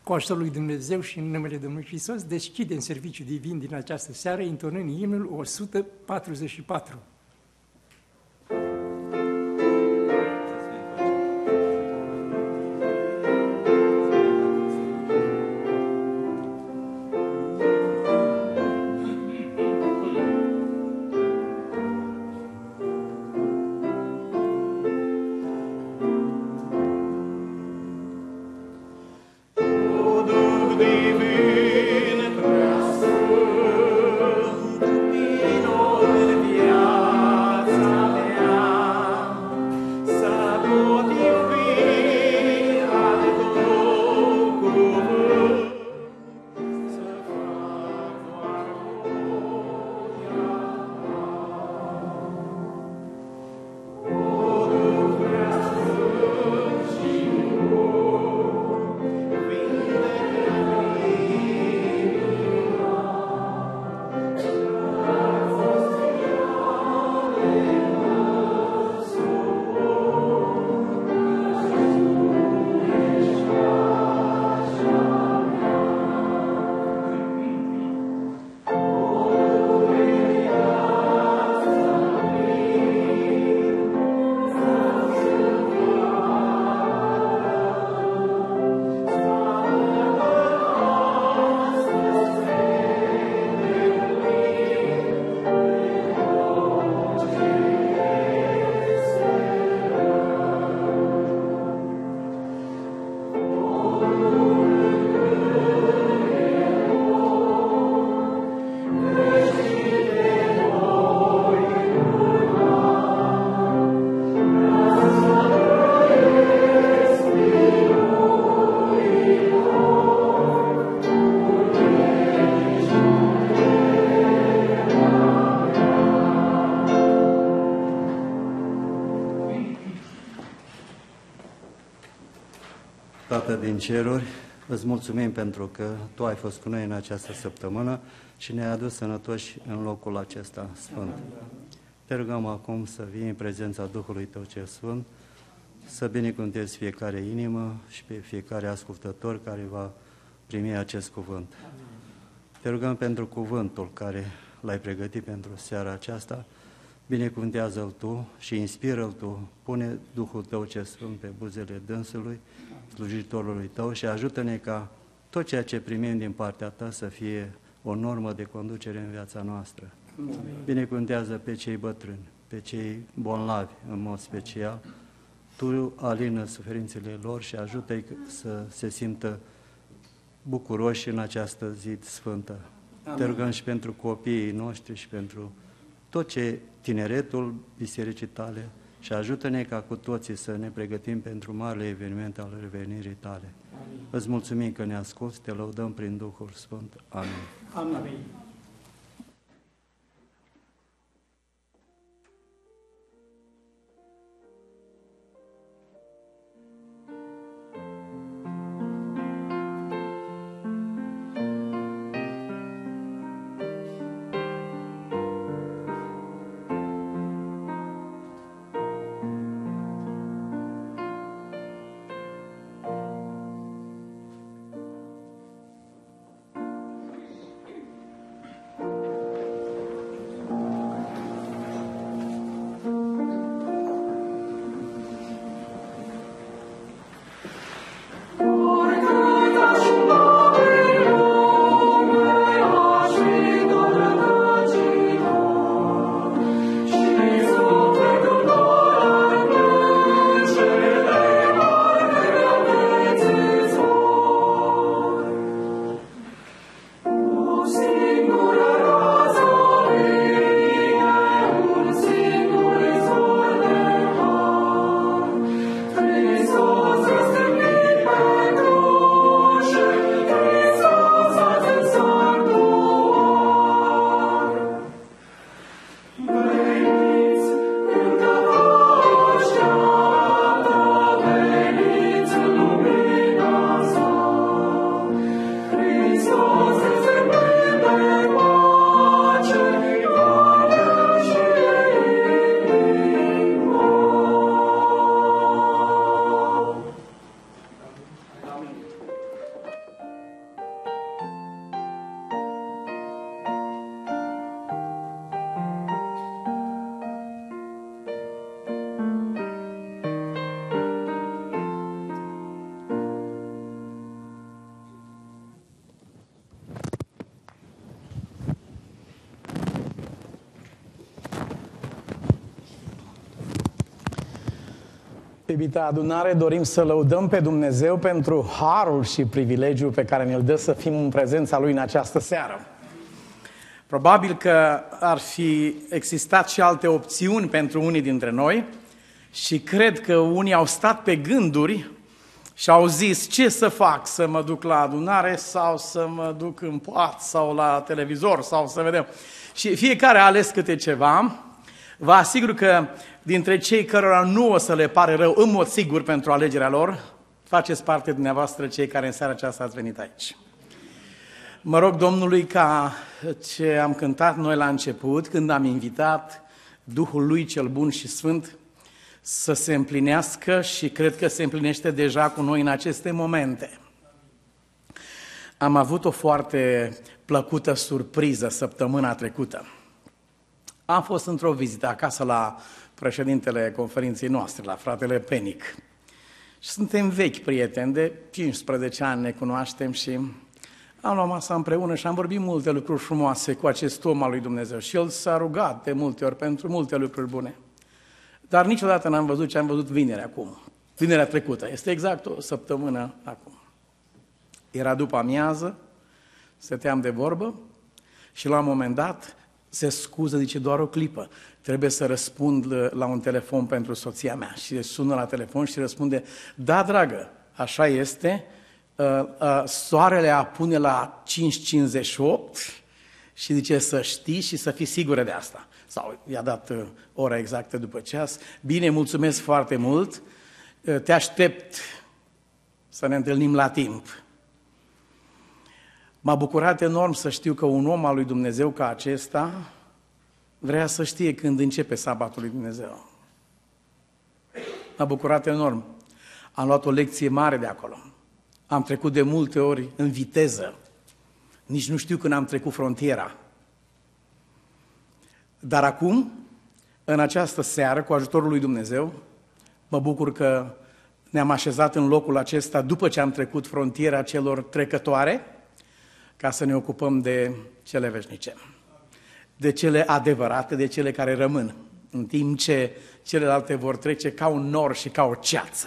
Cu ajutorul lui Dumnezeu și în numele Domnului Hristos, deschidem serviciul divin din această seară, intonând imnul 144. Tată din ceruri, îți mulțumim pentru că Tu ai fost cu noi în această săptămână și ne-ai adus sănătoși în locul acesta sfânt. Te rugăm acum să vii în prezența Duhului Tău cel Sfânt, să binecuvântezi fiecare inimă și pe fiecare ascultător care va primi acest cuvânt. Te rugăm pentru cuvântul care l-ai pregătit pentru seara aceasta, binecuvântează-L Tu și inspiră-L Tu, pune Duhul Tău cel Sfânt pe buzele dânsului, slujitorului Tău și ajută-ne ca tot ceea ce primim din partea Ta să fie o normă de conducere în viața noastră. Amin. Binecuvântează pe cei bătrâni, pe cei bolnavi în mod special. Tu alină suferințele lor și ajută-i să se simtă bucuroși în această zi sfântă. Amin. Te rugăm și pentru copiii noștri și pentru tot ce tineretul bisericii Tale și ajută-ne ca cu toții să ne pregătim pentru marele eveniment al revenirii Tale. Amin. Îți mulțumim că ne asculți, te lăudăm prin Duhul Sfânt. Amin. Amin. Iubita adunare, dorim să lăudăm pe Dumnezeu pentru harul și privilegiul pe care ne-l dă să fim în prezența Lui în această seară. Probabil că ar fi existat și alte opțiuni pentru unii dintre noi și cred că unii au stat pe gânduri și au zis ce să fac, să mă duc la adunare sau să mă duc în pat sau la televizor sau să vedem. Și fiecare a ales câte ceva. Vă asigur că dintre cei cărora nu o să le pare rău, în mod sigur pentru alegerea lor, faceți parte dumneavoastră cei care în seara aceasta ați venit aici. Mă rog Domnului ca ce am cântat noi la început, când am invitat Duhul Lui cel Bun și Sfânt să se împlinească și cred că se împlinește deja cu noi în aceste momente. Am avut o foarte plăcută surpriză săptămâna trecută. Am fost într-o vizită acasă la președintele conferinței noastre, la fratele Penic. Și suntem vechi prieteni, de 15 ani ne cunoaștem și am luat masa împreună și am vorbit multe lucruri frumoase cu acest om al lui Dumnezeu. Și el s-a rugat de multe ori pentru multe lucruri bune. Dar niciodată n-am văzut ce am văzut vinerea acum. Vinerea trecută. Este exact o săptămână acum. Era după amiază, stăteam de vorbă și la un moment dat se scuză, zice, doar o clipă. Trebuie să răspund la un telefon pentru soția mea. Și sună la telefon și răspunde, da, dragă, așa este, soarele apune la 5:58 și zice să știi și să fii sigură de asta. Sau i-a dat ora exactă după ceas. Bine, mulțumesc foarte mult, te aștept să ne întâlnim la timp. M-a bucurat enorm să știu că un om al lui Dumnezeu ca acesta vrea să știe când începe sabatul lui Dumnezeu. M-a bucurat enorm. Am luat o lecție mare de acolo. Am trecut de multe ori în viteză. Nici nu știu când am trecut frontiera. Dar acum, în această seară, cu ajutorul lui Dumnezeu, mă bucur că ne-am așezat în locul acesta după ce am trecut frontiera celor trecătoare, ca să ne ocupăm de cele veșnice, de cele adevărate, de cele care rămân, în timp ce celelalte vor trece ca un nor și ca o ceață.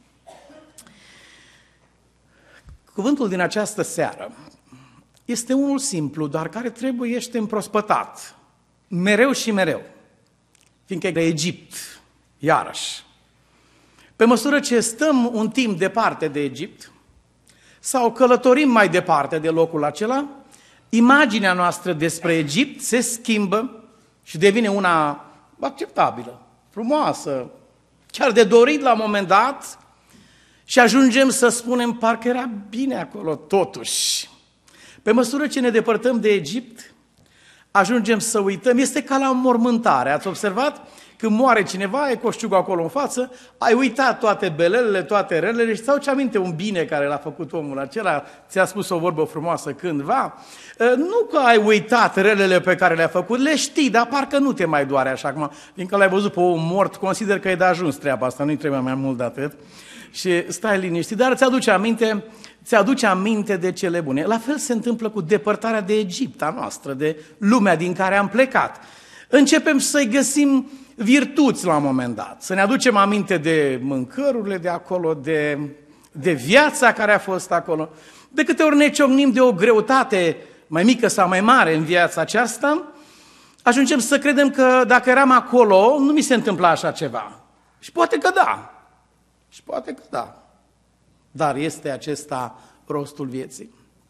Cuvântul din această seară este unul simplu, dar care trebuiește împrospătat, mereu și mereu, fiindcă de Egipt, iarăși. Pe măsură ce stăm un timp departe de Egipt, sau călătorim mai departe de locul acela, imaginea noastră despre Egipt se schimbă și devine una acceptabilă, frumoasă, chiar de dorit la un moment dat și ajungem să spunem, parcă era bine acolo totuși. Pe măsură ce ne depărtăm de Egipt, ajungem să uităm, este ca la mormântare, ați observat? Când moare cineva, e coșciugul acolo în față, ai uitat toate belelele, toate relele și ți-au ce aminte un bine care l-a făcut omul acela, ți-a spus o vorbă frumoasă cândva. Nu că ai uitat relele pe care le-a făcut, le știi, dar parcă nu te mai doare așa acum. Fiindcă l-ai văzut pe om mort, consider că e de ajuns treaba asta, nu-i trebuie mai mult de atât. Și stai liniștit, dar ți-aduce aminte de cele bune. La fel se întâmplă cu depărtarea de Egipt a noastră, de lumea din care am plecat. Începem să-i găsim virtuți la un moment dat, să ne aducem aminte de mâncărurile de acolo, de viața care a fost acolo. De câte ori ne ciocnim de o greutate mai mică sau mai mare în viața aceasta, ajungem să credem că dacă eram acolo, nu mi se întâmpla așa ceva. Și poate că da. Și poate că da. Dar este acesta rostul vieții.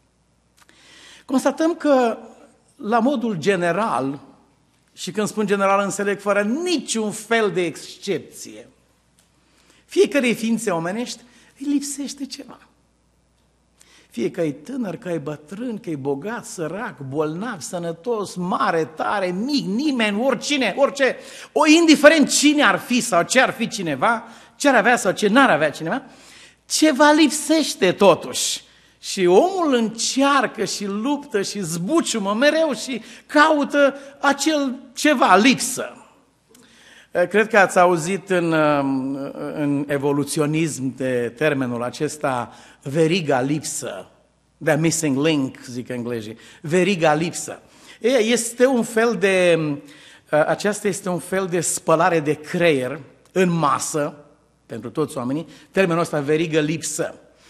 Constatăm că, la modul general, și când spun general înțeleg fără niciun fel de excepție, fiecare ființe omenești îi lipsește ceva. Fie că e tânăr, că e bătrân, că e bogat, sărac, bolnav, sănătos, mare, tare, mic, nimeni, oricine, orice, indiferent cine ar fi sau ce ar fi cineva, ce ar avea sau ce n-ar avea cineva, ceva lipsește totuși. Și omul încearcă și luptă și zbuciumă mereu și caută acel ceva, lipsă. Cred că ați auzit în evoluționism de termenul acesta, veriga lipsă, the missing link, zic englezii, veriga lipsă. Aceasta este un fel de spălare de creier în masă, pentru toți oamenii, termenul ăsta verigă lipsă.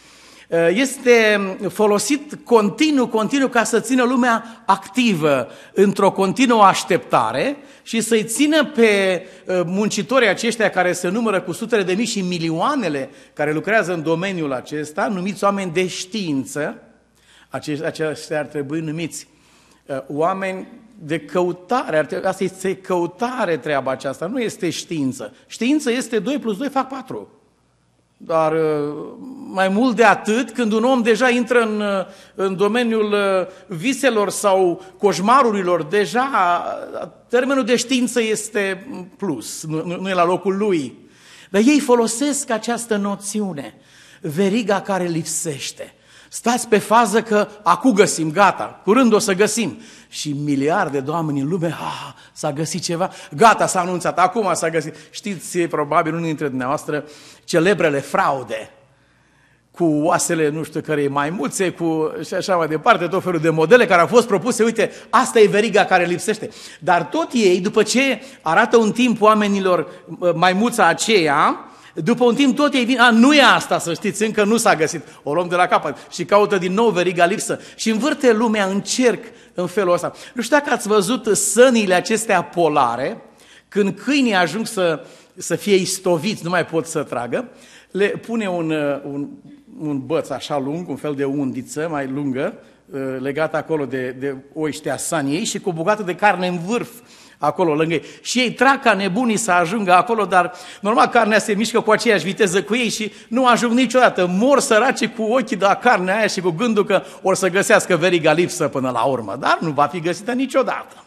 Este folosit continuu ca să țină lumea activă într-o continuă așteptare și să-i țină pe muncitorii aceștia care se numără cu sutele de mii și milioanele care lucrează în domeniul acesta, numiți oameni de știință. Aceștia ar trebui numiți oameni de căutare. Asta este căutare, treaba aceasta, nu este știință. Știință este 2 plus 2 fac 4. Dar mai mult de atât, când un om deja intră în domeniul viselor sau coșmarurilor, deja termenul de știință este plus, nu e la locul lui. Dar ei folosesc această noțiune, veriga care lipsește. Stați pe fază că acum găsim, gata, curând o să găsim. Și miliarde de oameni în lume, s-a găsit ceva, gata, s-a anunțat, acum s-a găsit. Știți, probabil unii dintre dumneavoastră, celebrele fraude cu oasele, nu știu care, maimuțe, și așa mai departe, tot felul de modele care au fost propuse, uite, asta e veriga care lipsește. Dar tot ei, după ce arată un timp oamenilor maimuța aceea, după un timp tot ei vin, nu e asta, să știți, încă nu s-a găsit, o luăm de la capăt și caută din nou veriga lipsă și învârte lumea în cerc în felul ăsta. Nu știu dacă ați văzut sănile acestea polare, când câinii ajung să fie istoviți, nu mai pot să tragă, le pune un băț așa lung, un fel de undiță mai lungă, legată acolo de oiștea saniei și cu o bucată de carne în vârf, acolo lângă ei. Și ei trag ca nebunii să ajungă acolo, dar normal carnea se mișcă cu aceeași viteză cu ei și nu ajung niciodată. Mor săraci cu ochii de la carnea aia și cu gândul că or să găsească veriga lipsă până la urmă, dar nu va fi găsită niciodată.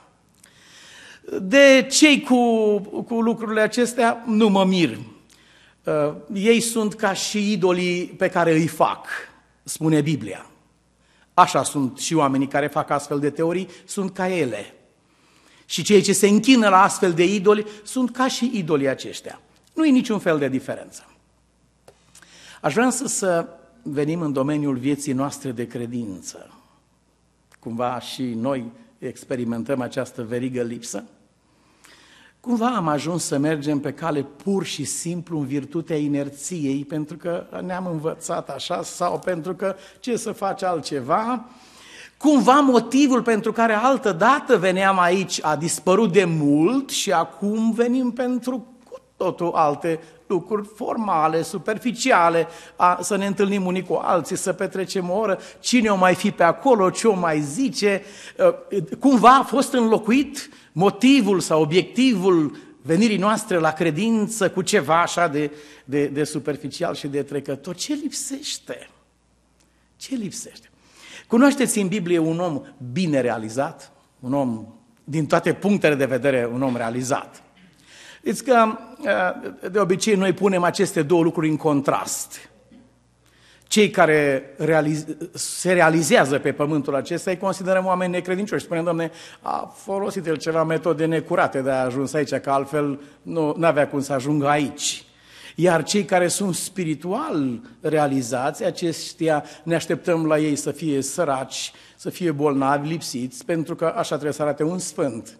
De cei cu lucrurile acestea nu mă mir. Ei sunt ca și idolii pe care îi fac, spune Biblia. Așa sunt și oamenii care fac astfel de teorii, sunt ca ele. Și cei ce se închină la astfel de idoli sunt ca și idolii aceștia. Nu e niciun fel de diferență. Aș vrea să venim în domeniul vieții noastre de credință. Cumva și noi experimentăm această verigă lipsă. Cumva am ajuns să mergem pe cale pur și simplu în virtutea inerției, pentru că ne-am învățat așa sau pentru că ce să faci altceva. Cumva motivul pentru care altă dată veneam aici a dispărut de mult și acum venim pentru cu totul alte lucruri formale, superficiale, să ne întâlnim unii cu alții, să petrecem o oră, cine o mai fi pe acolo, ce o mai zice. Cumva a fost înlocuit motivul sau obiectivul venirii noastre la credință cu ceva așa de superficial și de trecător. Ce lipsește? Ce lipsește? Cunoașteți în Biblie un om bine realizat? Un om, din toate punctele de vedere, un om realizat. Știți că de obicei noi punem aceste două lucruri în contrast. Cei care se realizează pe pământul acesta îi considerăm oameni necredincioși. Spunem, Doamne, a folosit el ceva metode necurate de a ajuns aici, că altfel nu avea cum să ajungă aici. Iar cei care sunt spiritual realizați, aceștia ne așteptăm la ei să fie săraci, să fie bolnavi, lipsiți, pentru că așa trebuie să arate un sfânt.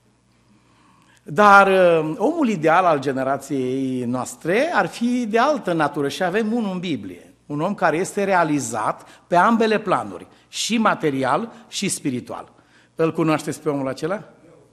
Dar omul ideal al generației noastre ar fi de altă natură și avem unul în Biblie. Un om care este realizat pe ambele planuri, și material și spiritual. Îl cunoașteți pe omul acela?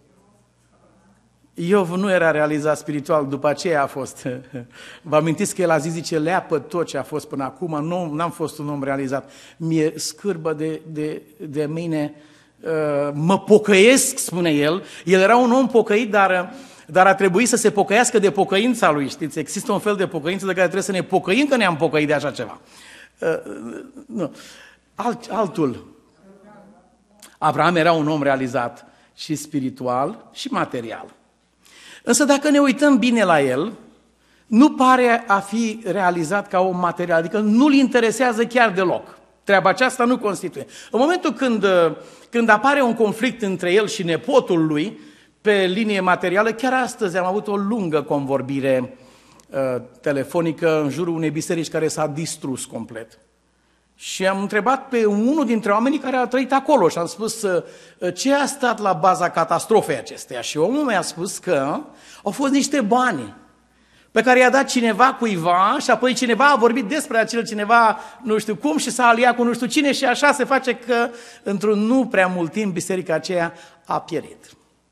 Iov nu era realizat spiritual, după aceea a fost. Vă amintiți că el a zis, zice, leapă tot ce a fost până acum, n-am fost un om realizat. Mi-e scârbă de mine, mă pocăiesc, spune el. El era un om pocăit, dar a trebuit să se pocăiască de pocăința lui, știți? Există un fel de pocăință de care trebuie să ne pocăim că ne-am pocăit de așa ceva. Nu. Altul. Abraham era un om realizat și spiritual și material. Însă dacă ne uităm bine la el, nu pare a fi realizat ca om material, adică nu-l interesează chiar deloc. Treaba aceasta nu constituie. În momentul când apare un conflict între el și nepotul lui, pe linie materială, chiar astăzi am avut o lungă convorbire telefonică în jurul unei biserici care s-a distrus complet. Și am întrebat pe unul dintre oamenii care a trăit acolo și am spus ce a stat la baza catastrofei acesteia. Și omul mi-a spus că au fost niște bani pe care i-a dat cineva cuiva și apoi cineva a vorbit despre acel cineva nu știu cum și s-a aliat cu nu știu cine și așa se face că într-un nu prea mult timp biserica aceea a pierit.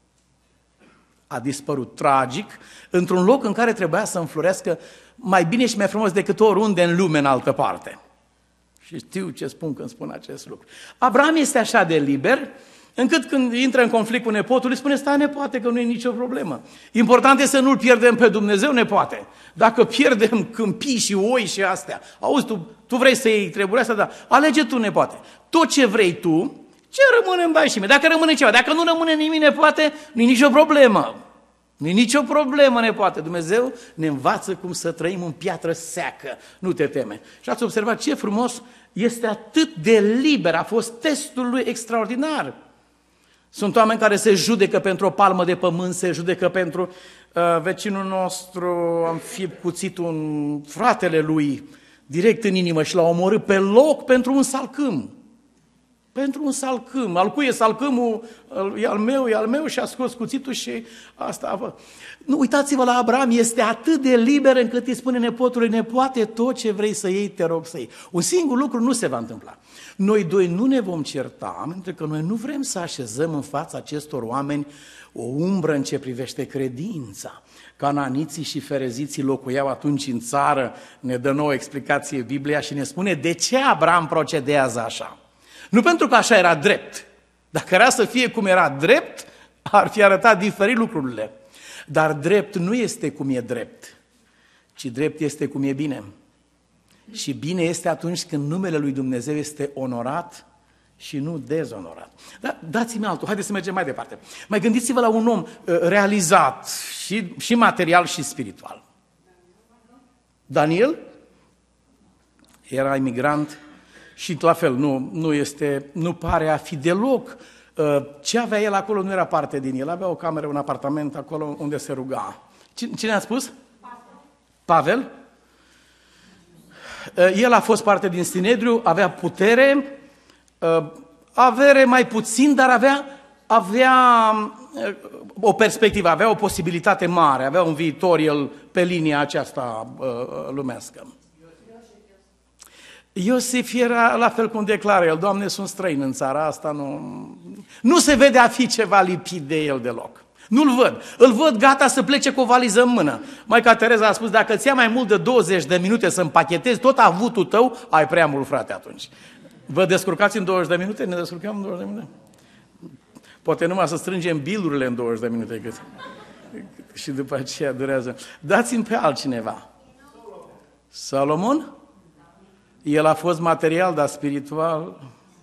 A dispărut tragic într-un loc în care trebuia să înflorească mai bine și mai frumos decât oriunde în lume în altă parte. Și știu ce spun când spun acest lucru. Abraham este așa de liber, încât când intră în conflict cu nepotul, îi spune, stai nepoate că nu e nicio problemă. Important este să nu-L pierdem pe Dumnezeu, nepoate. Dacă pierdem câmpii și oi și astea, auzi, tu vrei să iei treburile astea, da, alege tu, nepoate. Tot ce vrei tu, ce rămâne îmi dai și mie. Dacă rămâne ceva, dacă nu rămâne nimic, nepoate, nu e nicio problemă. Nu e nicio problemă, nepoate. Dumnezeu ne învață cum să trăim în piatră seacă. Nu te teme. Și ați observat ce frumos este atât de liber. A fost testul lui extraordinar. Sunt oameni care se judecă pentru o palmă de pământ, se judecă pentru vecinul nostru, am fi cuțit un fratele lui direct în inimă și l-a omorât pe loc pentru un salcâm. Pentru un salcâm. Al cui e salcâmul? E al meu și a scos cuțitul și asta. Nu, uitați-vă la Abraham, este atât de liber încât îi spune nepotului, nepoate, tot ce vrei să iei, te rog să iei. Un singur lucru nu se va întâmpla. Noi doi nu ne vom certa, pentru că noi nu vrem să așezăm în fața acestor oameni o umbră în ce privește credința. Cananiții și fereziții locuiau atunci în țară, ne dă nouă explicație Biblia și ne spune de ce Abraham procedează așa. Nu pentru că așa era drept. Dacă era să fie cum era drept, ar fi arătat diferit lucrurile. Dar drept nu este cum e drept, ci drept este cum e bine. Și bine este atunci când numele lui Dumnezeu este onorat și nu dezonorat. Dar dați-mi altul, haideți să mergem mai departe. Mai gândiți-vă la un om realizat și material și spiritual. Daniel era imigrant și la fel, nu pare a fi deloc. Ce avea el acolo nu era parte din el, avea o cameră, un apartament acolo unde se ruga. Cine a spus? Pavel. El a fost parte din Sinedriu, avea putere, avere mai puțin, dar avea o perspectivă, avea o posibilitate mare, avea un viitor el pe linia aceasta lumească. Iosif era la fel cum declară el, Doamne, sunt străin în țara asta, nu se vede a fi ceva lipit de el deloc. Nu-l văd. Îl văd gata să plece cu o valiză în mână. Maica Tereza a spus, dacă ți-a mai mult de 20 de minute să împachetezi tot avutul tău, ai prea mult, frate, atunci. Vă descurcați în 20 de minute? Ne descurcăm în 20 de minute? Poate numai să strângem bilurile în 20 de minute. Și după aceea durează. Dați-mi pe altcineva. Solomon? El a fost material, dar spiritual.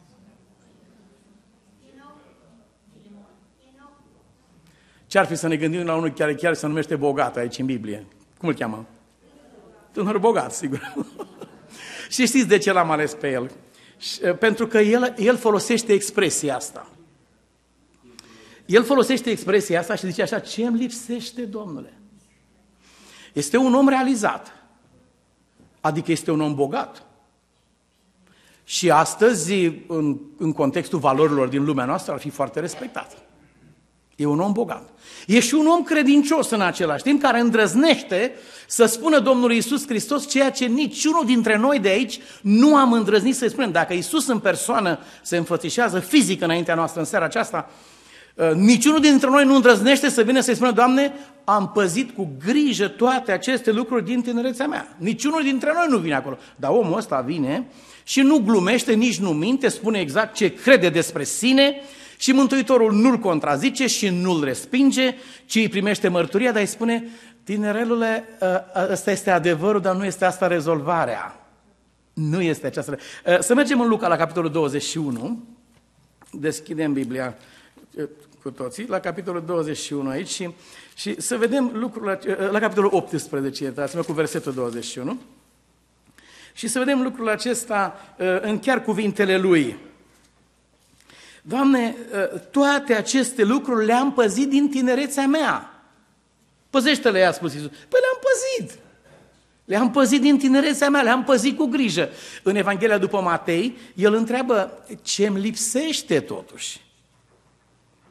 Ce-ar fi să ne gândim la unul chiar se numește bogat aici în Biblie? Cum îl cheamă? Tânăr bogat, sigur. Și știți de ce l-am ales pe el? Pentru că el folosește expresia asta. El folosește expresia asta și zice așa, ce îmi lipsește, Domnule? Este un om realizat. Adică este un om bogat. Și astăzi, în contextul valorilor din lumea noastră, ar fi foarte respectat. E un om bogat. E și un om credincios în același timp, care îndrăznește să spună Domnului Iisus Hristos ceea ce niciunul dintre noi de aici nu am îndrăznit să-i spunem. Dacă Iisus în persoană se înfățișează fizic înaintea noastră în seara aceasta, niciunul dintre noi nu îndrăznește să vină să-i spună, Doamne, am păzit cu grijă toate aceste lucruri din tinerețea mea. Niciunul dintre noi nu vine acolo. Dar omul ăsta vine și nu glumește, nici nu minte, spune exact ce crede despre sine și Mântuitorul nu-l contrazice și nu-l respinge, ci îi primește mărturia, dar îi spune, tinerelule, ăsta este adevărul, dar nu este asta rezolvarea. Nu este aceasta. Să mergem în Luca la capitolul 21, deschidem Biblia cu toții, la capitolul 21 aici și să vedem lucrurile, la capitolul 18, iertați-mă, cu versetul 21, și să vedem lucrul acesta în chiar cuvintele lui. Doamne, toate aceste lucruri le-am păzit din tinerețea mea. Păzește-le, i-a spus Iisus. Păi le-am păzit. Le-am păzit din tinerețea mea, le-am păzit cu grijă. În Evanghelia după Matei, el întreabă ce îmi lipsește totuși.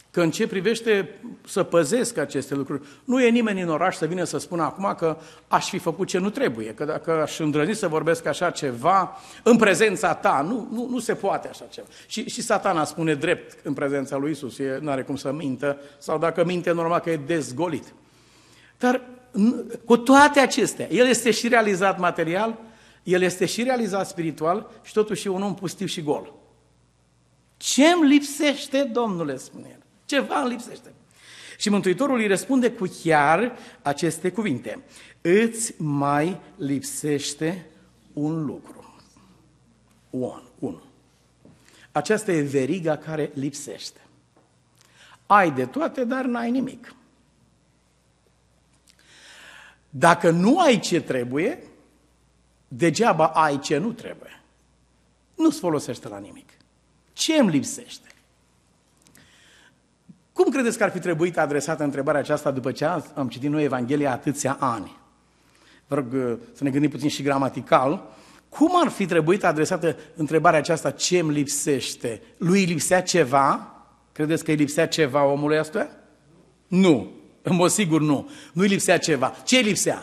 Că în ce privește să păzesc aceste lucruri, nu e nimeni în oraș să vină să spună acum că aș fi făcut ce nu trebuie, că dacă aș îndrăzni să vorbesc așa ceva în prezența ta, nu se poate așa ceva. Și Satana spune drept în prezența lui Iisus, nu are cum să mintă, sau dacă minte, normal că e dezgolit. Dar cu toate acestea, el este și realizat material, el este și realizat spiritual și totuși e un om pustiu și gol. Ce-mi lipsește, Domnule, spune el. Ceva îmi lipsește. Și Mântuitorul îi răspunde cu chiar aceste cuvinte. Îți mai lipsește un lucru. Unu. Aceasta e veriga care lipsește. Ai de toate, dar n-ai nimic. Dacă nu ai ce trebuie, degeaba ai ce nu trebuie. Nu-ți folosește la nimic. Ce îmi lipsește? Cum credeți că ar fi trebuit adresată întrebarea aceasta după ce am citit noi Evanghelia atâția ani? Vă rog să ne gândim puțin și gramatical. Cum ar fi trebuit adresată întrebarea aceasta, ce îmi lipsește? Lui lipsea ceva? Credeți că îi lipsea ceva omului ăsta? Nu, în mod sigur nu. Nu-i lipsea ceva. Ce îi lipsea?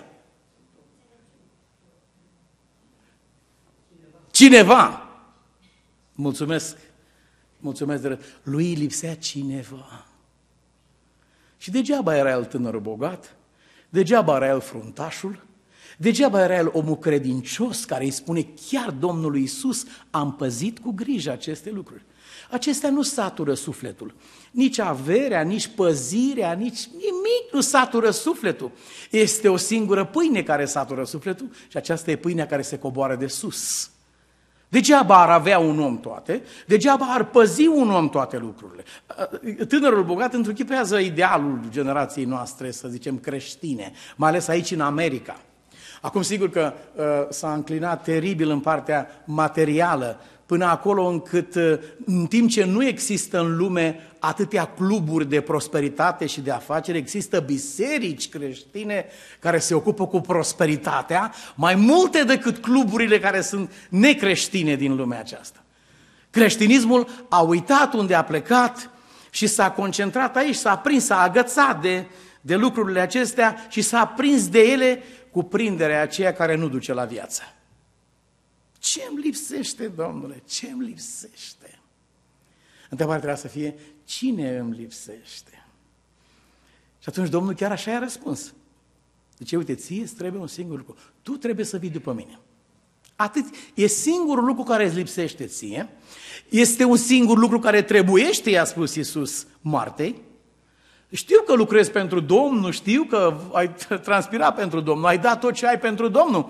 Cineva. Mulțumesc. Lui îi lipsea cineva. Și degeaba era el tânărul bogat, degeaba era el fruntașul, degeaba era el omul credincios care îi spune chiar Domnului Iisus, am păzit cu grijă aceste lucruri. Acestea nu satură sufletul. Nici averea, nici păzirea, nici nimic nu satură sufletul. Este o singură pâine care satură sufletul și aceasta e pâinea care se coboară de sus. Degeaba ar avea un om toate, degeaba ar păzi un om toate lucrurile. Tânărul bogat întruchipează idealul generației noastre, să zicem, creștine, mai ales aici în America. Acum, sigur că s-a înclinat teribil în partea materială, până acolo încât, în timp ce nu există în lume atâtea cluburi de prosperitate și de afaceri, există biserici creștine care se ocupă cu prosperitatea, mai multe decât cluburile care sunt necreștine din lumea aceasta. Creștinismul a uitat unde a plecat și s-a concentrat aici, s-a prins, s-a agățat de lucrurile acestea și s-a prins de ele cu prinderea aceea care nu duce la viață. Ce îmi lipsește, Domnule? Ce îmi lipsește? Întrebarea trebuia să fie, cine îmi lipsește? Și atunci Domnul chiar așa i-a răspuns. Deci, uite, ție îți trebuie un singur lucru. Tu trebuie să vii după mine. Atât. E singurul lucru care îți lipsește ție. Este un singur lucru care trebuiește, i-a spus Iisus Martei. Știu că lucrezi pentru Domnul, știu că ai transpirat pentru Domnul, ai dat tot ce ai pentru Domnul.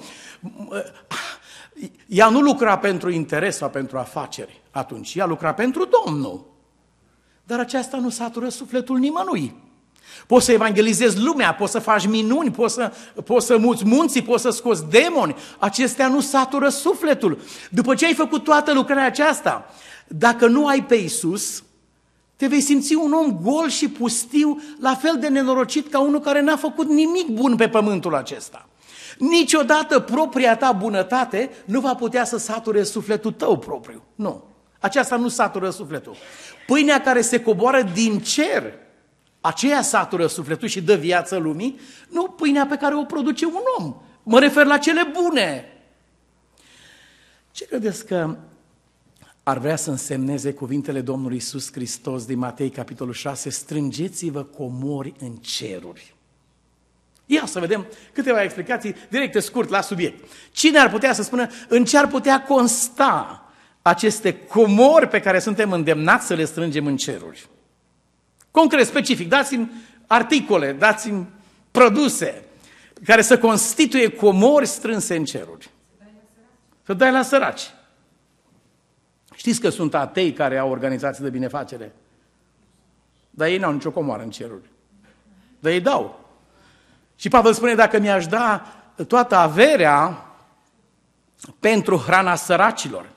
Ea nu lucra pentru interes sau pentru afaceri atunci, ea lucra pentru Domnul. Dar aceasta nu satură sufletul nimănui. Poți să evangelizezi lumea, poți să faci minuni, poți să muți munții, poți să scoți demoni. Acestea nu satură sufletul. După ce ai făcut toată lucrarea aceasta, dacă nu ai pe Iisus, te vei simți un om gol și pustiu, la fel de nenorocit ca unul care n-a făcut nimic bun pe pământul acesta. Niciodată propria ta bunătate nu va putea să sature sufletul tău propriu. Nu. Aceasta nu satură sufletul. Pâinea care se coboară din cer, aceea satură sufletul și dă viață lumii, nu pâinea pe care o produce un om. Mă refer la cele bune. Ce credeți că ar vrea să însemneze cuvintele Domnului Iisus Hristos din Matei, capitolul 6, strângeți-vă comori în ceruri? Ia să vedem câteva explicații directe, scurt, la subiect. Cine ar putea să spună în ce ar putea consta aceste comori pe care suntem îndemnați să le strângem în ceruri? Concret, specific, dați-mi articole, dați-mi produse care să constituie comori strânse în ceruri. Să dai la săraci. Știți că sunt atei care au organizații de binefacere? Dar ei n-au nicio comoară în ceruri. Dar ei dau. Și Pavel spune, dacă mi-aș da toată averea pentru hrana săracilor,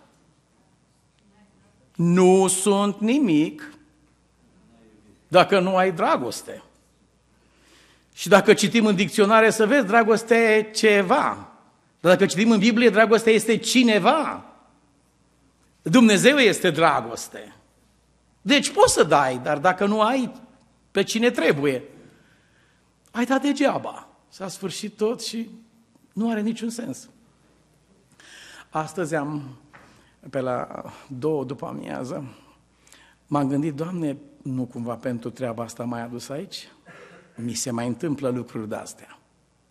nu sunt nimic dacă nu ai dragoste. Și dacă citim în dicționare să vezi, dragoste e ceva. Dar dacă citim în Biblie, dragoste este cineva. Dumnezeu este dragoste. Deci poți să dai, dar dacă nu ai pe cine trebuie, ai dat degeaba. S-a sfârșit tot și nu are niciun sens. Astăzi pe la 2 după amiază, m-am gândit, Doamne, nu cumva pentru treaba asta m-ai adus aici? Mi se mai întâmplă lucruri de-astea.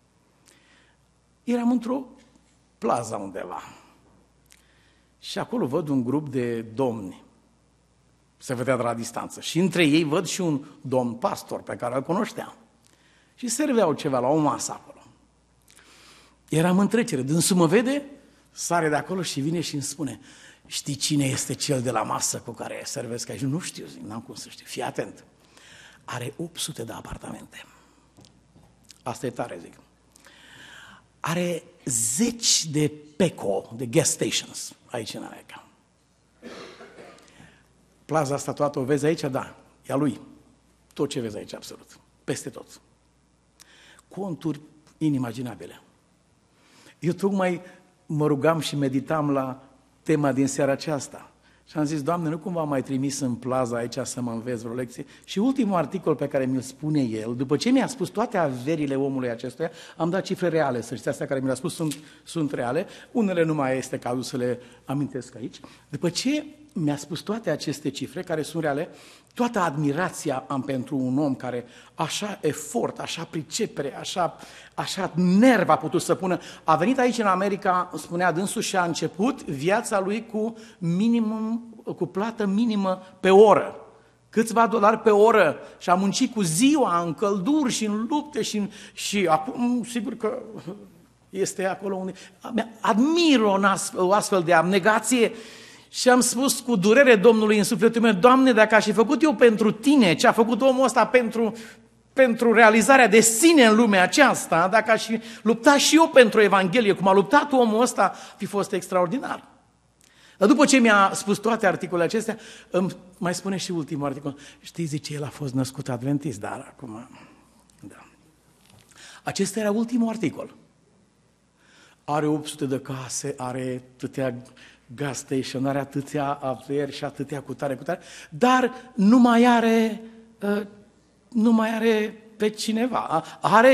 Eram într-o plază undeva și acolo văd un grup de domni. Se vedea de la distanță. Și între ei văd și un domn pastor pe care îl cunoșteam. Și serveau ceva la o masă acolo. Eram în trecere. Dânsul mă vede, sare de acolo și vine și îmi spune: știi cine este cel de la masă cu care servesc aici? Nu știu, zic, n-am cum să știu. Fii atent. Are 800 de apartamente. Asta e tare, zic. Are 10 de PECO, de gas stations, aici în America. Plaza asta toată o vezi aici? Da, e a lui. Tot ce vezi aici, absolut. Peste tot. Conturi inimaginabile. Eu tocmai mă rugam și meditam la tema din seara aceasta. Și am zis, Doamne, nu cumva m-ai trimis în plaza aici să mă înveți vreo lecție? Și ultimul articol pe care mi-l spune el, după ce mi-a spus toate averile omului acestuia, am dat cifre reale, să știți, astea care mi le-a spus sunt reale, unele nu mai este cazul să le amintesc aici. După ce mi-a spus toate aceste cifre care sunt reale, toată admirația am pentru un om care așa efort, așa pricepere, așa nerv a putut să pună. A venit aici în America, spunea dânsul, și a început viața lui cu plată minimă pe oră. Câțiva dolari pe oră și a muncit cu ziua în călduri și în lupte și acum sigur că este acolo unde... Admir o astfel de abnegație. Și am spus cu durere Domnului în sufletul meu, Doamne, dacă aș fi făcut eu pentru Tine ce a făcut omul ăsta pentru realizarea de sine în lumea aceasta, dacă aș fi luptat și eu pentru Evanghelie, cum a luptat omul ăsta, fi fost extraordinar. Dar după ce mi-a spus toate articolele acestea, îmi mai spune și ultimul articol. Știi, zice, el a fost născut adventist, dar acum... Da. Acesta era ultimul articol. Are 800 de case, are atâtea gas station, are atâtea averi și atâtea cutare, dar nu mai are pe cineva. Are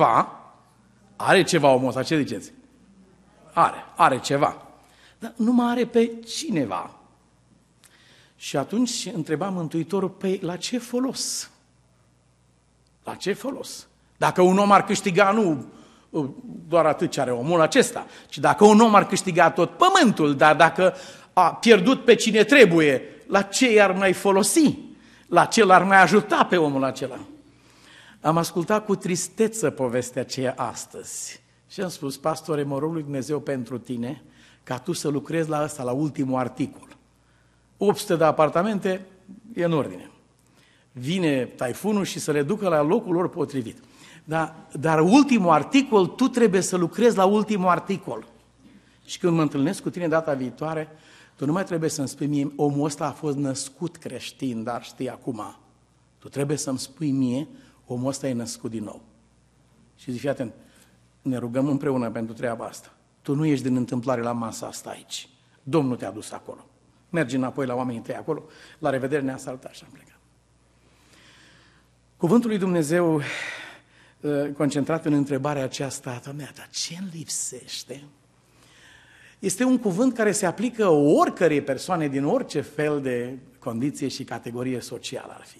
ceva omul ăsta, ce ziceți? Are ceva. Dar nu mai are pe cineva. Și atunci întreba Mântuitorul, păi la ce folos? La ce folos? Dacă un om ar câștiga, nu doar atât ce are omul acesta, ci dacă un om ar câștiga tot pământul, dar dacă a pierdut pe cine trebuie, la ce i-ar mai folosi? La ce l-ar mai ajuta pe omul acela? Am ascultat cu tristețe povestea aceea astăzi și am spus, pastore, mă rog lui Dumnezeu pentru tine, ca tu să lucrezi la ăsta, la ultimul articol. 800 de apartamente e în ordine. Vine taifunul și să le ducă la locul lor potrivit. Dar ultimul articol, tu trebuie să lucrezi la ultimul articol. Și când mă întâlnesc cu tine data viitoare, tu nu mai trebuie să-mi spui mie, omul ăsta a fost născut creștin, dar știi acum. Tu trebuie să-mi spui mie, omul ăsta e născut din nou. Și zic, fii atent, ne rugăm împreună pentru treaba asta. Tu nu ești din întâmplare la masa asta aici. Domnul te-a dus acolo. Mergi înapoi la oamenii tăi acolo, la revedere, ne-a salutat și am plecat. Cuvântul lui Dumnezeu, concentrat în întrebarea aceasta, Doamne, dar ce îmi lipsește? Este un cuvânt care se aplică oricărei persoane din orice fel de condiție și categorie socială ar fi.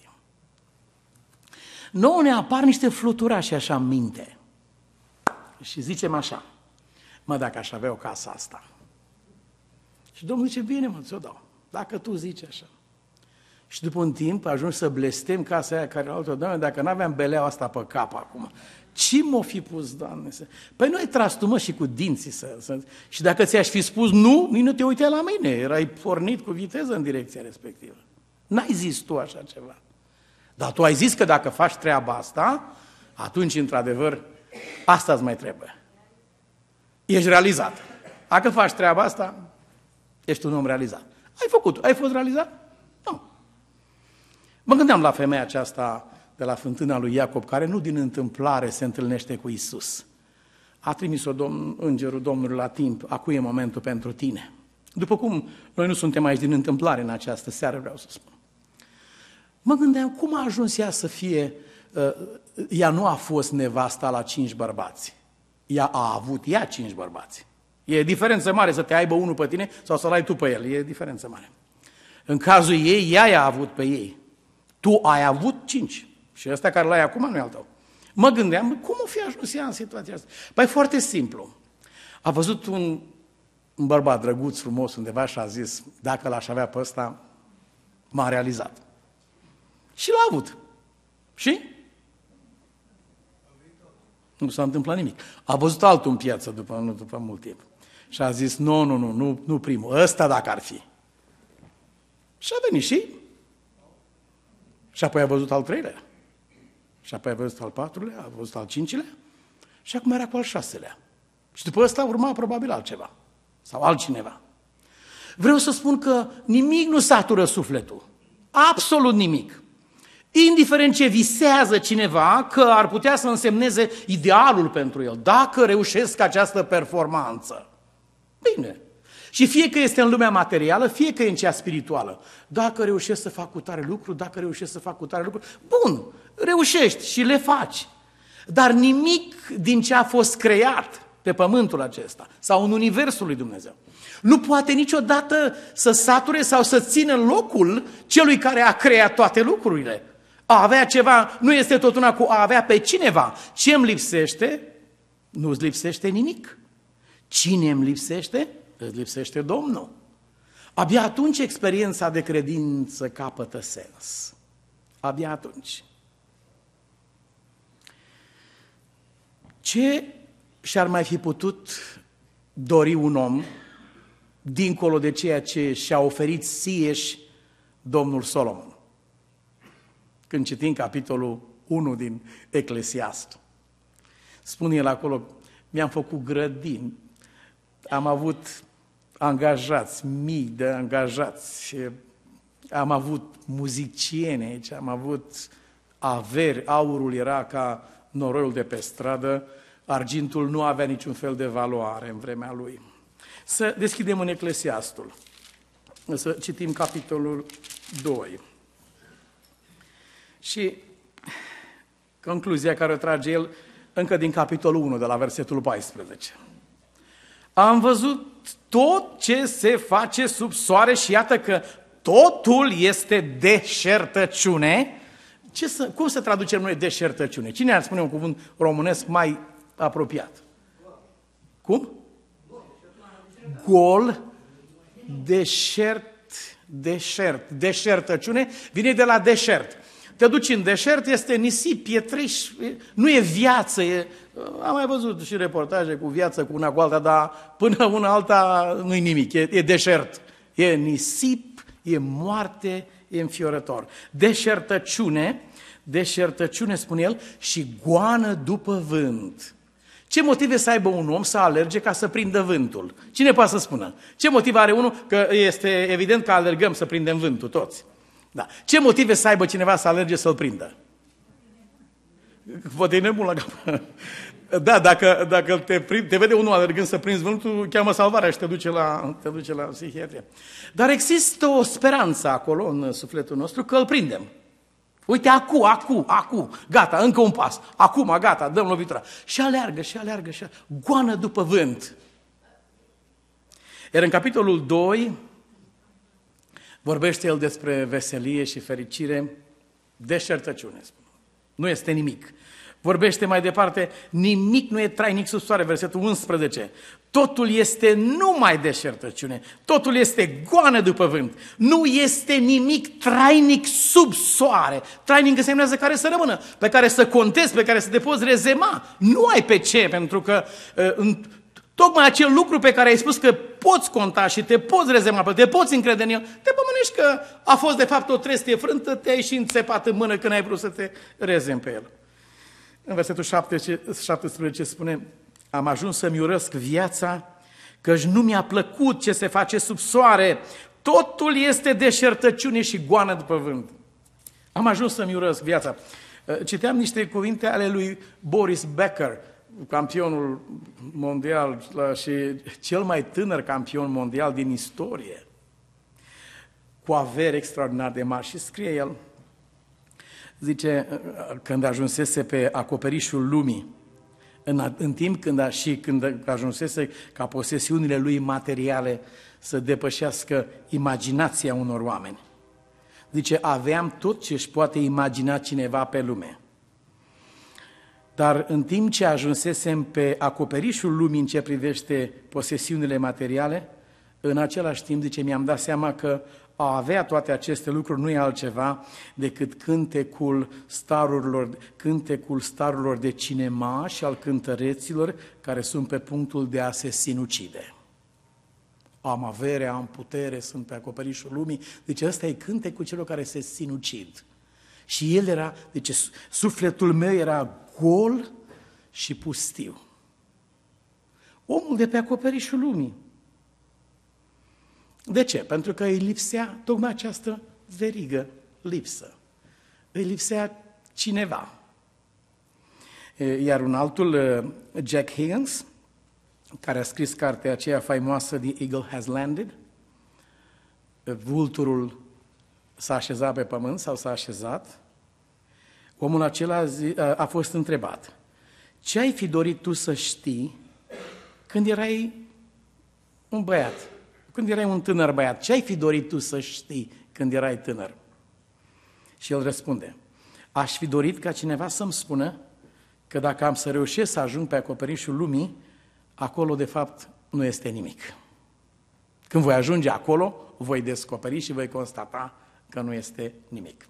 Nouă ne apar niște fluturași așa în minte și zicem așa, mă, dacă aș avea o casă asta. Și Domnul zice, bine mă, ți-o dau, dacă tu zici așa. Și după un timp ajungi să blestem casa aia care altă, Doamne, dacă n-aveam beleaua asta pe cap acum, ce m-o fi pus, Doamne? Păi nu ai tras tu, mă, și cu dinții Și dacă ți-aș fi spus nu, nici nu te uitai la mine, erai pornit cu viteză în direcția respectivă. N-ai zis tu așa ceva. Dar tu ai zis că dacă faci treaba asta, atunci, într-adevăr, asta îți mai trebuie. Ești realizat. Dacă faci treaba asta, ești un om realizat. Ai făcut-o. Ai fost realizat? Nu. Mă gândeam la femeia aceasta de la fântâna lui Iacob, care nu din întâmplare se întâlnește cu Isus. A trimis-o îngerul Domnului la timp, acum e momentul pentru tine. După cum noi nu suntem aici din întâmplare în această seară, vreau să spun. Mă gândeam, cum a ajuns ea să fie, ea nu a fost nevasta la 5 bărbați. Ea a avut 5 bărbați. E diferență mare să te aibă unul pe tine sau să-l ai tu pe el. E diferență mare. În cazul ei, ea i-a avut pe ei. Tu ai avut 5. Și ăsta care l-ai acum nu e al tău. Mă gândeam, cum o fi ajuns ea în situația asta? Păi foarte simplu. A văzut un bărbat drăguț, frumos undeva și a zis, dacă l-aș avea pe ăsta, m-a realizat. Și l-a avut. Și? Nu s-a întâmplat nimic. A văzut altul în piață după mult timp. Și a zis, nu primul, ăsta dacă ar fi. Și a venit și apoi a văzut al 3-lea. Și apoi a văzut al 4-lea, a văzut al 5-lea și acum era cu al 6-lea. Și după ăsta urma probabil altceva. Sau altcineva. Vreau să spun că nimic nu satură sufletul. Absolut nimic. Indiferent ce visează cineva, că ar putea să însemneze idealul pentru el, dacă reușesc această performanță. Bine. Și fie că este în lumea materială, fie că e în cea spirituală. Dacă reușesc să fac cu tare lucru, bun, reușești și le faci. Dar nimic din ce a fost creat pe pământul acesta sau în universul lui Dumnezeu nu poate niciodată să sature sau să țină locul celui care a creat toate lucrurile. A avea ceva nu este tot una cu a avea pe cineva. Ce îmi lipsește? Nu-ți lipsește nimic. Cine îmi lipsește? Îți lipsește Domnul. Abia atunci experiența de credință capătă sens. Abia atunci. Ce și-ar mai fi putut dori un om dincolo de ceea ce și-a oferit sieși Domnul Solomon? Când citim capitolul 1 din Eclesiast. Spune el acolo, mi-am făcut grădini, am avut angajați, mii de angajați, am avut muzicieni aici, am avut averi, aurul era ca noroiul de pe stradă, argintul nu avea niciun fel de valoare în vremea lui. Să deschidem în Eclesiastul, să citim capitolul 2. Și concluzia care o trage el încă din capitolul 1, de la versetul 14. Am văzut tot ce se face sub soare și iată că totul este deșertăciune. Cum să traducem noi deșertăciune? Cine ar spune un cuvânt românesc mai apropiat? Cum? Gol, deșertăciune, vine de la deșert. Te duci în deșert, este nisip, pietriș, nu e viață. Am mai văzut și reportaje cu viață, cu una cu alta, dar până una alta nu-i nimic, e deșert. E nisip, e moarte, e înfiorător. Deșertăciune, spune el, și goană după vânt. Ce motive să aibă un om să alerge ca să prindă vântul? Cine poate să spună? Ce motiv are unul? Că este evident că alergăm să prindem vântul toți. Da. Ce motive să aibă cineva să alerge să-l prindă? Poate e nebun la cap. Da, dacă te vede unul alergând să prinzi vântul, cheamă salvarea și te duce la psihiatrie. Dar există o speranță acolo în sufletul nostru că îl prindem. Uite, acu, gata, încă un pas. Acum, gata, dăm lovitura. Și aleargă, goană după vânt. Iar în capitolul 2 vorbește el despre veselie și fericire, deșertăciune. Nu este nimic. Vorbește mai departe, nimic nu e trainic sub soare, versetul 11. Totul este numai deșertăciune, totul este goană după vânt. Nu este nimic trainic sub soare. Trainic însemnează care să rămână, pe care să contezi, pe care să te poți rezema. Nu ai pe ce, pentru că tocmai acel lucru pe care ai spus că poți conta și te poți rezema, te poți încrede în el, te pomenești că a fost de fapt o trestie frântă, te-ai și înțepat în mână când ai vrut să te rezemi pe el. În versetul 17 spune, am ajuns să-mi urăsc viața, căci nu mi-a plăcut ce se face sub soare, totul este deșertăciune și goană după vânt. Am ajuns să-mi urăsc viața. Citeam niște cuvinte ale lui Boris Becker, campionul mondial și cel mai tânăr campion mondial din istorie, cu averi extraordinar de mari. Și scrie el, zice, când ajunsese pe acoperișul lumii, în timp când ajunsese ca posesiunile lui materiale să depășească imaginația unor oameni. Zice, aveam tot ce își poate imagina cineva pe lume. Dar în timp ce ajunsesem pe acoperișul lumii în ce privește posesiunile materiale, în același timp, zice, mi-am dat seama că a avea toate aceste lucruri nu e altceva decât cântecul starurilor de cinema și al cântăreților care sunt pe punctul de a se sinucide. Am avere, am putere, sunt pe acoperișul lumii. Deci ăsta e cântecul celor care se sinucid. Și el era, deci sufletul meu era gol și pustiu. Omul de pe acoperișul lumii. De ce? Pentru că îi lipsea tocmai această verigă lipsă. Îi lipsea cineva. Iar un altul, Jack Higgins, care a scris cartea aceea faimoasă The Eagle Has Landed, vulturul s-a așezat pe pământ sau s-a așezat, omul acela a fost întrebat, ce ai fi dorit tu să știi când erai un băiat? Când erai un tânăr băiat, ce ai fi dorit tu să știi când erai tânăr? Și el răspunde, aș fi dorit ca cineva să-mi spună că dacă am să reușesc să ajung pe acoperișul lumii, acolo de fapt nu este nimic. Când voi ajunge acolo, voi descoperi și voi constata că nu este nimic.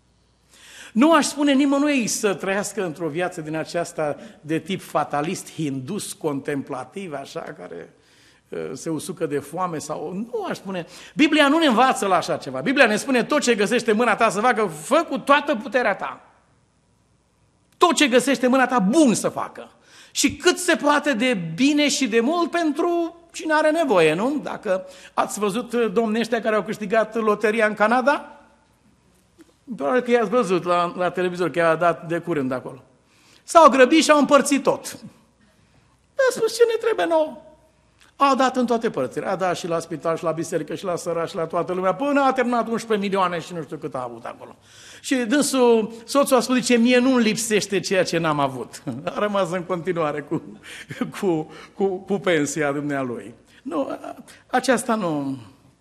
Nu aș spune nimănui să trăiască într-o viață din aceasta de tip fatalist, hindus, contemplativ, așa, care se usucă de foame sau... Nu aș spune... Biblia nu ne învață la așa ceva. Biblia ne spune tot ce găsește mâna ta să facă, fă cu toată puterea ta. Tot ce găsește mâna ta, bun să facă. Și cât se poate de bine și de mult pentru cine are nevoie, nu? Dacă ați văzut domnii ăștia care au câștigat loteria în Canada, probabil că i-ați văzut la televizor, că i-a dat de curând acolo. S-au grăbit și au împărțit tot. A spus ce ne trebuie nouă. A dat în toate părțile. A dat și la spital, și la biserică, și la sărași, și la toată lumea, până a terminat 11 milioane și nu știu cât a avut acolo. Și dânsul, soțul a spus, zice, mie nu-mi lipsește ceea ce n-am avut. A rămas în continuare cu pensia dumnealui. Nu, aceasta nu...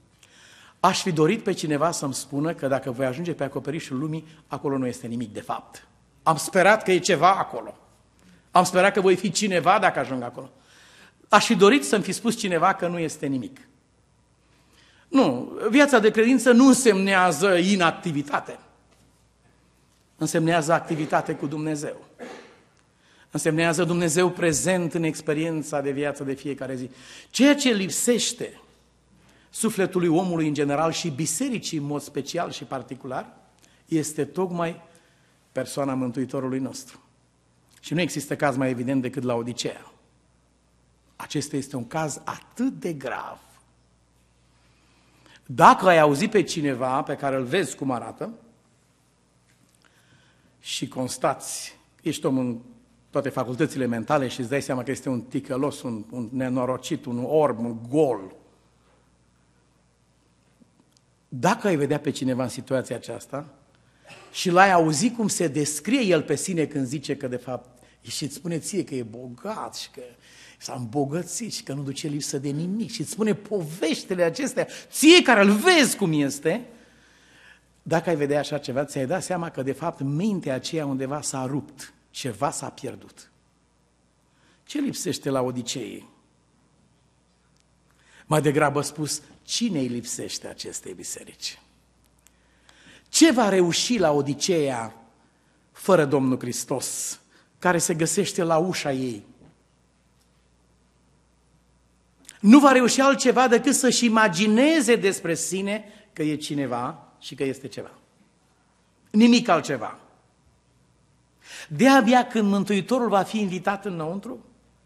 Aș fi dorit pe cineva să-mi spună că dacă voi ajunge pe acoperișul lumii, acolo nu este nimic de fapt. Am sperat că e ceva acolo. Am sperat că voi fi cineva dacă ajung acolo. Aș fi dorit să-mi fi spus cineva că nu este nimic. Nu, viața de credință nu însemnează inactivitate. Însemnează activitate cu Dumnezeu. Însemnează Dumnezeu prezent în experiența de viață de fiecare zi. Ceea ce lipsește sufletului omului în general și bisericii în mod special și particular este tocmai persoana Mântuitorului nostru. Și nu există caz mai evident decât Laodiceea. Acesta este un caz atât de grav. Dacă ai auzit pe cineva pe care îl vezi cum arată și constați, ești om în toate facultățile mentale și îți dai seama că este un ticălos, un nenorocit, un orb, un gol. Dacă ai vedea pe cineva în situația aceasta și l-ai auzit cum se descrie el pe sine când zice că de fapt și îți spune ție că e bogat și că s-a îmbogățit și că nu duce lipsă de nimic și îți spune poveștile acestea, ție care îl vezi cum este, dacă ai vedea așa ceva, ți-ai dat seama că de fapt mintea aceea undeva s-a rupt, ceva s-a pierdut. Ce lipsește la Odiseei? Mai degrabă spus, cine îi lipsește acestei biserici? Ce va reuși la Odiseea fără Domnul Hristos, care se găsește la ușa ei? Nu va reuși altceva decât să-și imagineze despre sine că e cineva și că este ceva. Nimic altceva. De-abia când Mântuitorul va fi invitat înăuntru,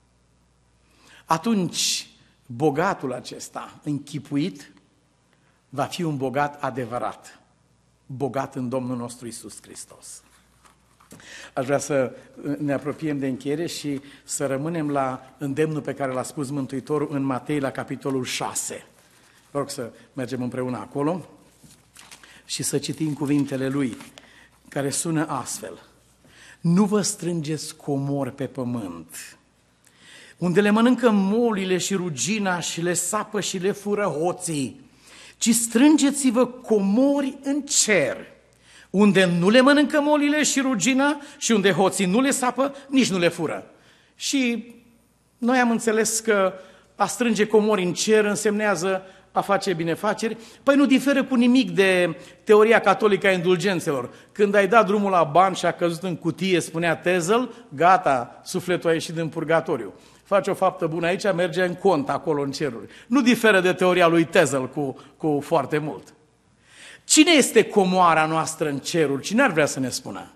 atunci bogatul acesta închipuit va fi un bogat adevărat, bogat în Domnul nostru Iisus Hristos. Aș vrea să ne apropiem de încheiere și să rămânem la îndemnul pe care l-a spus Mântuitorul în Matei la capitolul 6. Vă rog să mergem împreună acolo și să citim cuvintele lui. care sună astfel: nu vă strângeți comori pe pământ, unde le mănâncă molile și rugina și le sapă și le fură hoții, ci strângeți-vă comori în cer, unde nu le mănâncă molile și rugina și unde hoții nu le sapă, nici nu le fură. Și noi am înțeles că a strânge comori în cer însemnează a face binefaceri. Păi nu diferă cu nimic de teoria catolică a indulgențelor. Când ai dat drumul la bani și a căzut în cutie, spunea Tezel, gata, sufletul a ieșit din purgatoriu. Faci o faptă bună aici, merge în cont acolo în ceruri. Nu diferă de teoria lui Tezel cu foarte mult. Cine este comoara noastră în ceruri? Cine ar vrea să ne spună?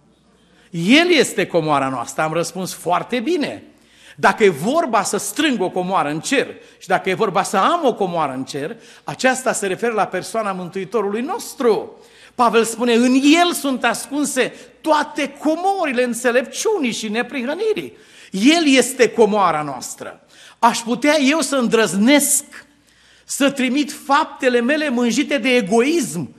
El este comoara noastră. Am răspuns foarte bine. Dacă e vorba să strâng o comoară în cer și dacă e vorba să am o comoară în cer, aceasta se referă la persoana Mântuitorului nostru. Pavel spune, în el sunt ascunse toate comorile înțelepciunii și neprihănirii. El este comoara noastră. Aș putea eu să îndrăznesc să trimit faptele mele mânjite de egoism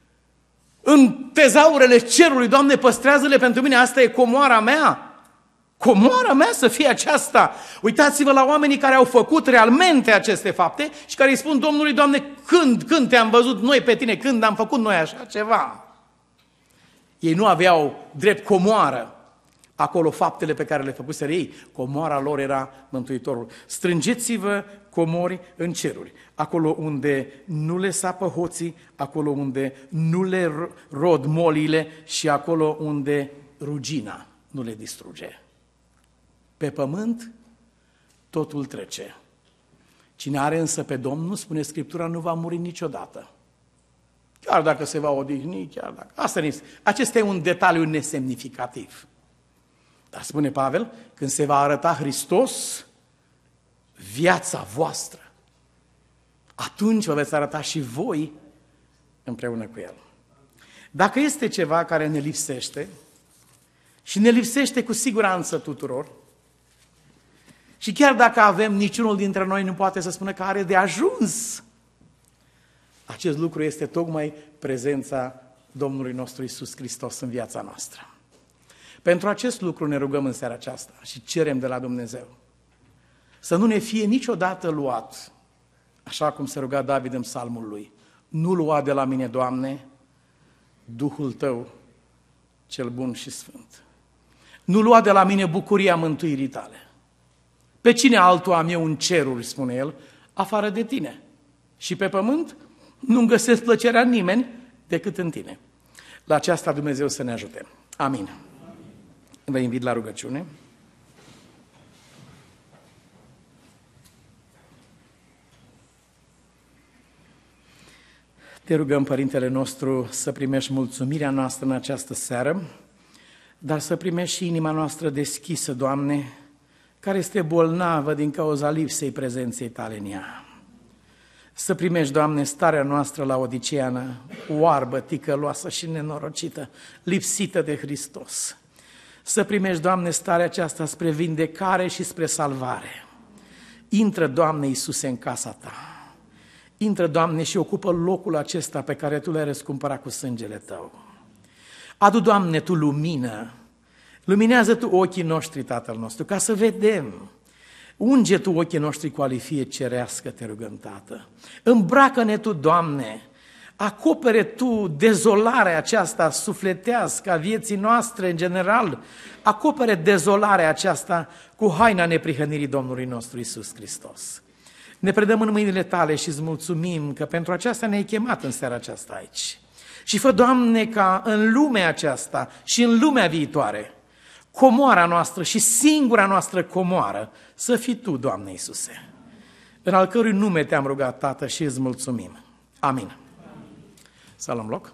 în tezaurele cerului. Doamne, păstrează-le pentru mine, asta e comoara mea. Comoara mea să fie aceasta. Uitați-vă la oamenii care au făcut realmente aceste fapte și care îi spun Domnului, Doamne, când te-am văzut noi pe tine, când am făcut noi așa ceva? Ei nu aveau drept comoară acolo faptele pe care le făcuseră ei. Comoara lor era Mântuitorul. Strângeți-vă comori în ceruri, acolo unde nu le sapă hoții, acolo unde nu le rod molile și acolo unde rugina nu le distruge. Pe pământ totul trece. Cine are însă pe Domnul, spune Scriptura, nu va muri niciodată. Chiar dacă se va odihni, chiar dacă... Acesta e un detaliu nesemnificativ. Dar spune Pavel, când se va arăta Hristos, viața voastră, atunci vă veți arăta și voi împreună cu El. Dacă este ceva care ne lipsește, și ne lipsește cu siguranță tuturor, și chiar dacă avem, niciunul dintre noi nu poate să spună că are de ajuns, acest lucru este tocmai prezența Domnului nostru Iisus Hristos în viața noastră. Pentru acest lucru ne rugăm în seara aceasta și cerem de la Dumnezeu să nu ne fie niciodată luat, așa cum se ruga David în psalmul lui, nu lua de la mine, Doamne, Duhul Tău cel bun și sfânt. Nu lua de la mine bucuria mântuirii Tale. Pe cine altul am eu în ceruri, spune el, afară de Tine? Și pe pământ nu-mi găsesc plăcerea în nimeni decât în Tine. La aceasta Dumnezeu să ne ajute. Amin. Vă invit la rugăciune. Te rugăm, Părintele nostru, să primești mulțumirea noastră în această seară, dar să primești și inima noastră deschisă, Doamne, care este bolnavă din cauza lipsei prezenței Tale în ea. Să primești, Doamne, starea noastră laodiceană, oarbă, ticăloasă și nenorocită, lipsită de Hristos. Să primești, Doamne, starea aceasta spre vindecare și spre salvare. Intră, Doamne Iisuse, în casa Ta. Intră, Doamne, și ocupă locul acesta pe care Tu l-ai răscumpărat cu sângele Tău. Adu, Doamne, Tu lumină. Luminează Tu ochii noștri, Tatăl nostru, ca să vedem. Unge Tu ochii noștri cu alifie cerească, te rugăm, Tată. Îmbracă-ne Tu, Doamne, acopere Tu dezolarea aceasta sufletească a vieții noastre în general, acopere dezolarea aceasta cu haina neprihănirii Domnului nostru Iisus Hristos. Ne predăm în mâinile Tale și îți mulțumim că pentru aceasta ne-ai chemat în seara aceasta aici. Și fă, Doamne, ca în lumea aceasta și în lumea viitoare, comoara noastră și singura noastră comoară să fii Tu, Doamne Iisuse, în al cărui nume Te-am rugat, Tată, și îți mulțumim. Amin. Să luăm loc.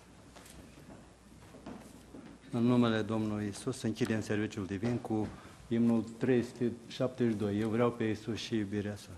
În numele Domnului Iisus închidem serviciul divin cu imnul 372. Eu vreau pe Iisus și iubirea sa.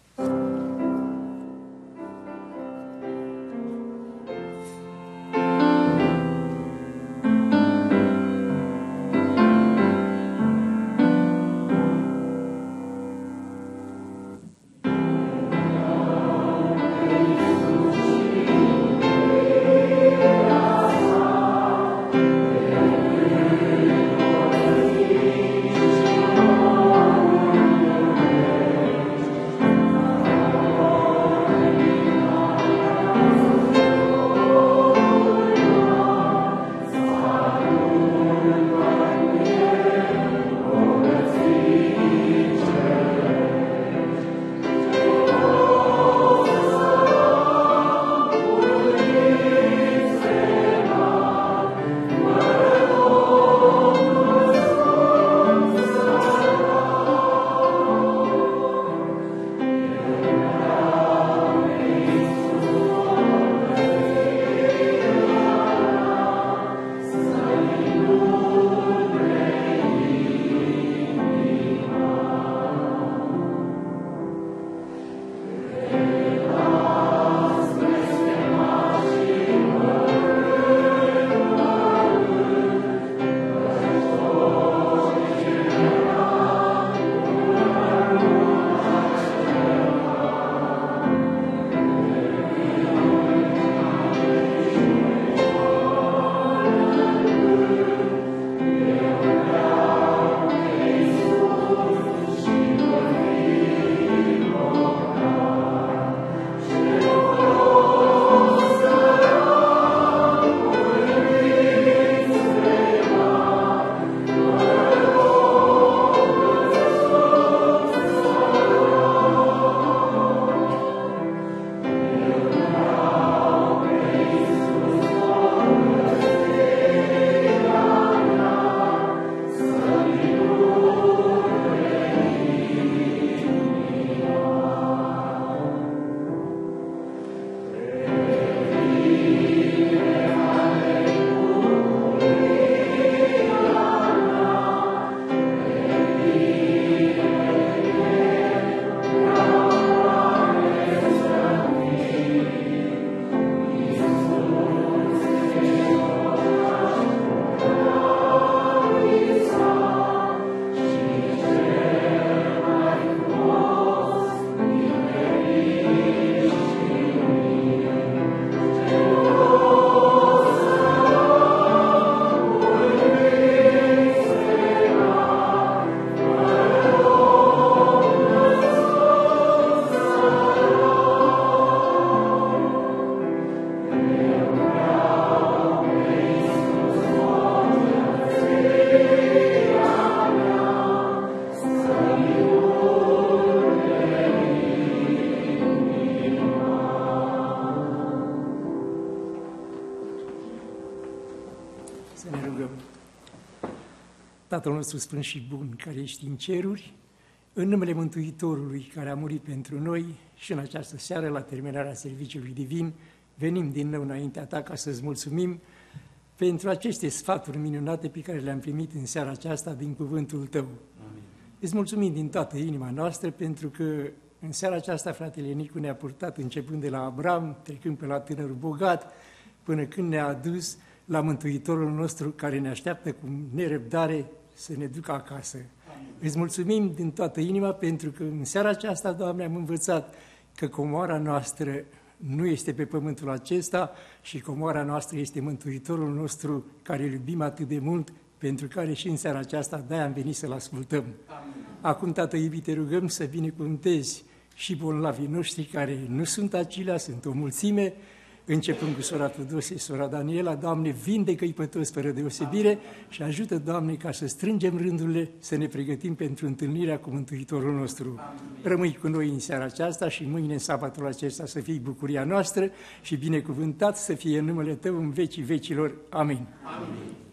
Tatăl nostru sfânt și bun, care ești în ceruri, în numele Mântuitorului care a murit pentru noi și în această seară, la terminarea serviciului divin, venim din nou înaintea ta ca să-ți mulțumim pentru aceste sfaturi minunate pe care le-am primit în seara aceasta din cuvântul tău. Amin. Îți mulțumim din toată inima noastră pentru că în seara aceasta fratele Nicu ne-a purtat începând de la Abraham, trecând pe la tânărul bogat, până când ne-a adus la Mântuitorul nostru care ne așteaptă cu nerăbdare să ne ducă acasă. Amin. Îți mulțumim din toată inima pentru că în seara aceasta, Doamne, am învățat că comoara noastră nu este pe pământul acesta și comoara noastră este Mântuitorul nostru care îl iubim atât de mult, pentru care și în seara aceasta de-aia am venit să-L ascultăm. Amin. Acum, Tată iubit, te rugăm să binecuvântezi și bolnavii noștri care nu sunt acelea, sunt o mulțime, începând cu sora Tudose, sora Daniela. Doamne, vindecă-i pe toți fără deosebire și ajută, Doamne, ca să strângem rândurile, să ne pregătim pentru întâlnirea cu Mântuitorul nostru. Amin. Rămâi cu noi în seara aceasta și mâine, în sabatul acesta, să fii bucuria noastră și binecuvântat să fie în numele Tău în vecii vecilor. Amin. Amin.